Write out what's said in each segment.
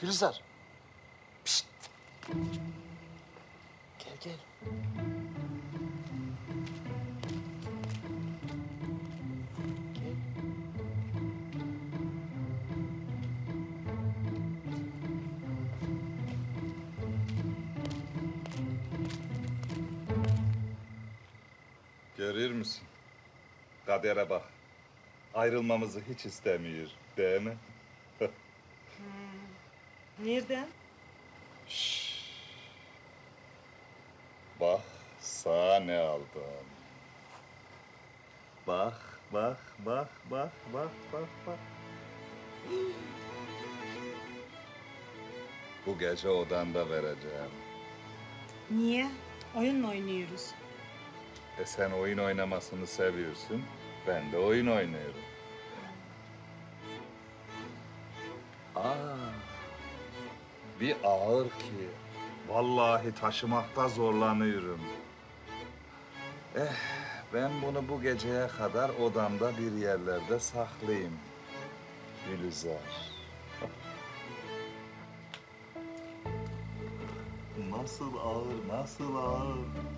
Gülizar. Pişt. Gel gel. Gel. Görüyor musun? Kadere bak. Ayrılmamızı hiç istemiyor, değil mi? Nereden? Bak, sana ne aldım. Bak, bak, bak, bak, bak, bak, bak. Bu gece odanda vereceğim. Niye? Oyun mu oynuyoruz? Sen oyun oynamasını seviyorsun, ben de oyun oynuyorum. Bir ağır ki, vallahi taşımakta zorlanıyorum. Ben bunu bu geceye kadar odamda bir yerlerde saklayayım. Gülizar. Nasıl ağır, nasıl ağır.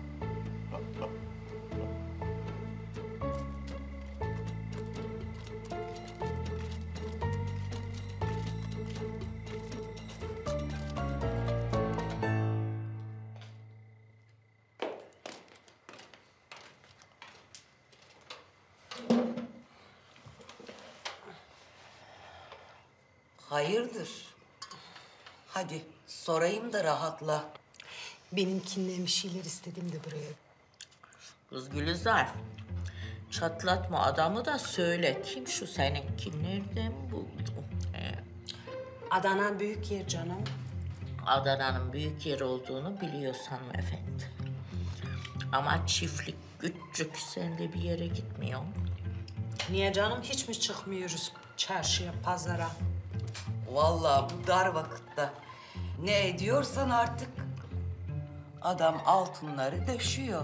Hayırdır? Hadi sorayım da rahatla. Benimkinden bir şeyler istedim de buraya. Kız Gülizar, çatlatma adamı da söyle. Kim şu seninki? Nereden buldun? Adana büyük yer canım. Adana'nın büyük yer olduğunu biliyorsun hanımefendi. Ama çiftlik küçük, sen de bir yere gitmiyorsun. Niye canım? Hiç mi çıkmıyoruz çarşıya, pazara? Vallahi bu dar vakitte ne ediyorsan artık adam altınları döşüyor.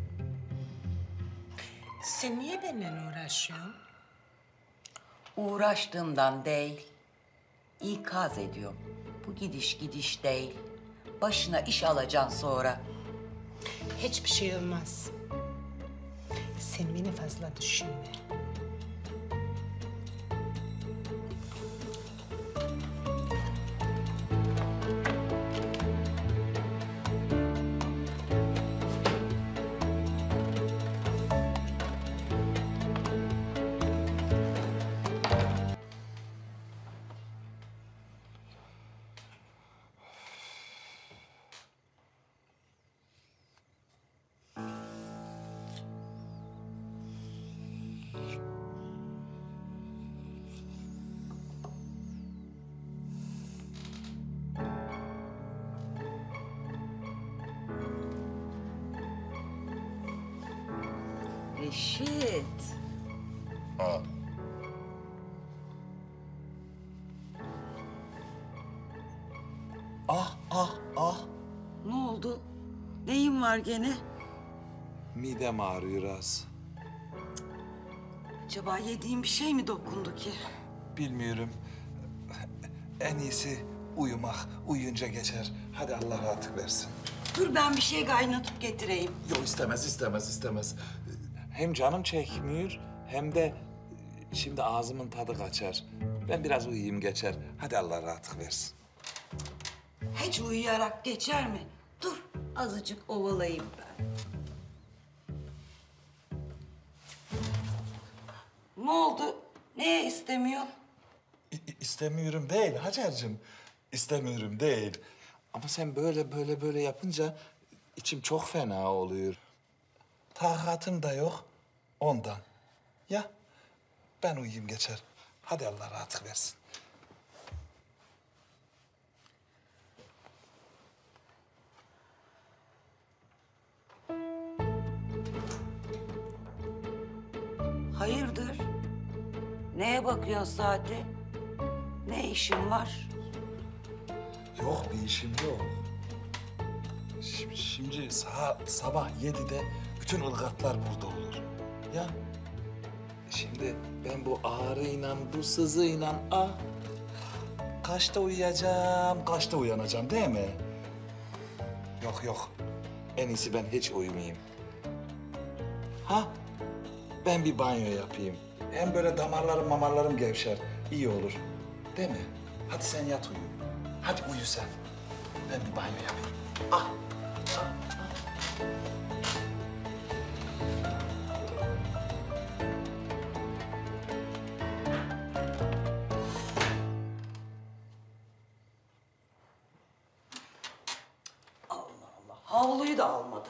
Sen niye benimle uğraşıyorsun? Uğraştığımdan değil, ikaz ediyorum. Bu gidiş değil. Başına iş alacaksın sonra. Hiçbir şey olmaz. Sen beni fazla düşünme. Reşit. Ha. Ne oldu? Neyin var gene? Midem ağrıyor az. Acaba yediğin bir şey mi dokundu ki? Bilmiyorum. En iyisi uyumak. Uyuyunca geçer. Hadi Allah rahatlık versin. Dur ben bir şey kaynatıp getireyim. Yok istemez. Hem canım çekmiyor hem de şimdi ağzımın tadı kaçar. Ben biraz uyuyayım geçer. Hadi Allah rahatlık versin. Hiç uyuyarak geçer mi? Dur azıcık ovalayayım ben. Ne oldu? Neye istemiyorsun? İstemiyorum değil Hacer'cığım. İstemiyorum değil. Ama sen böyle yapınca içim çok fena oluyor. Takatım da yok ondan. Ya ben uyuyayım geçer. Hadi Allah rahatlık versin. Hayırdır? Neye bakıyorsun saate? Ne işin var? Yok bir işim yok. Şimdi sabah 7'de bütün ılgatlar burada olur. Ya şimdi ben bu ağrıyla, bu sızıyla kaçta uyuyacağım, kaçta uyanacağım değil mi? Yok yok. En iyisi ben hiç uyumayayım. Ha? Ben bir banyo yapayım. Hem böyle damarlarım gevşer. İyi olur. Değil mi? Hadi sen yat uyu. Hadi uyu sen. Ben bir banyo yapayım. Ah. Allah Allah. Havluyu da almadı.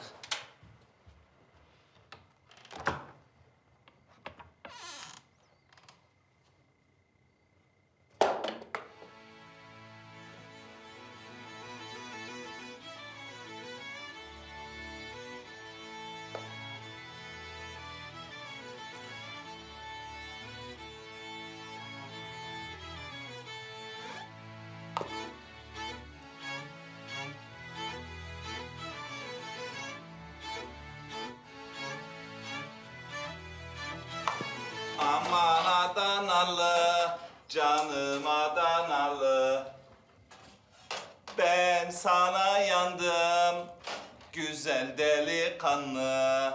Aman Adanalı, canım Adanalı. Ben sana yandım, güzel delikanlı.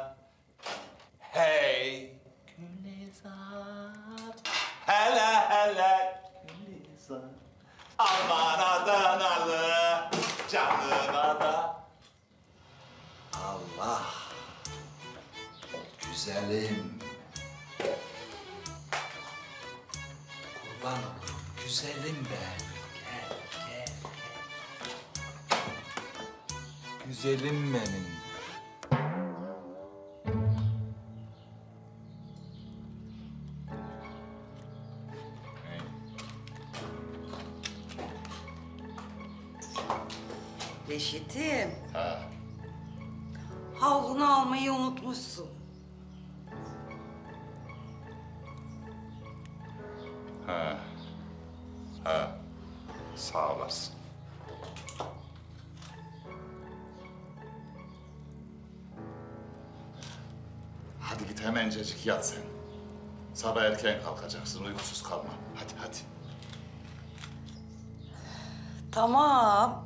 Hey Gülizar, hele hele Gülizar. Aman Adanalı, canım Adanalı. Allah, güzelim. Kurban olurum, güzelim ben. Gel, gel, gel. Güzelim benim. Reşit'im. Havlunu almayı unutmuşsun. Sağ olasın. Hadi git hemencecik yat sen. Sabah erken kalkacaksın, uykusuz kalma. Hadi, hadi. Tamam.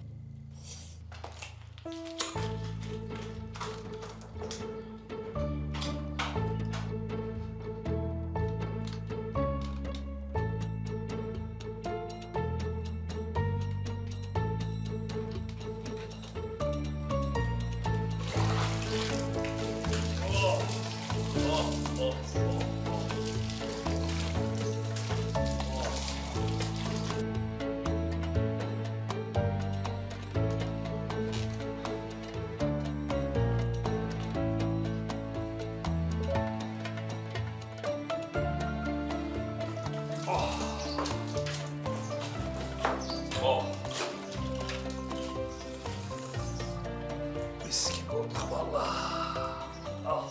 Mis gibi olduk vallahi.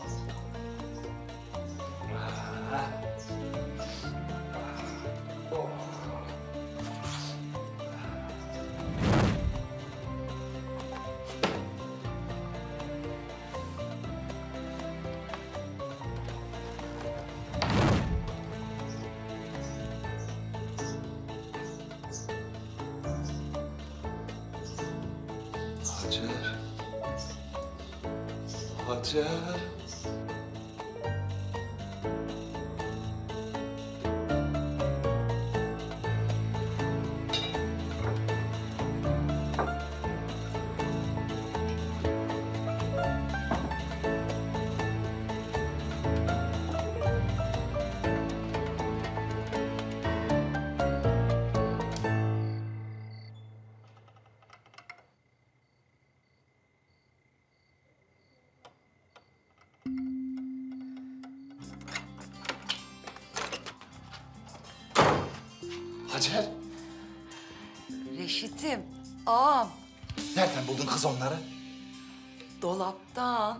Hacer. Hacer. Hacer, Reşit'im, ağam, nereden buldun kız onları? dolaptan.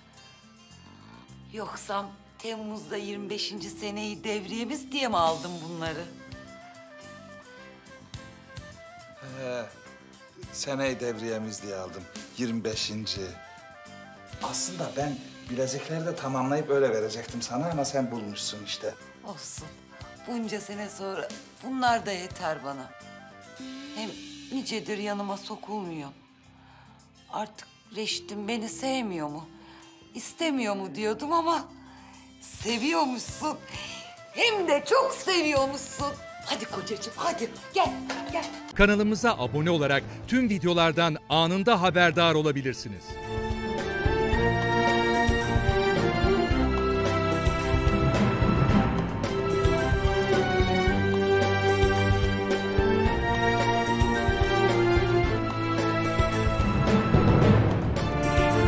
Yoksa Temmuz'da 25. seneyi devriyemiz diye mi aldın bunları? Seneyi devriyemiz diye aldım. 25. Aslında ben bilezikleri de tamamlayıp öyle verecektim sana ama sen bulmuşsun işte. Olsun. Bunca sene sonra bunlar da yeter bana. Hem nicedir yanıma sokulmuyor. Artık Reşit'im beni sevmiyor mu? İstemiyor mu diyordum ama seviyormuşsun. Hem de çok seviyormuşsun. Hadi kocacığım hadi gel gel. Kanalımıza abone olarak tüm videolardan anında haberdar olabilirsiniz.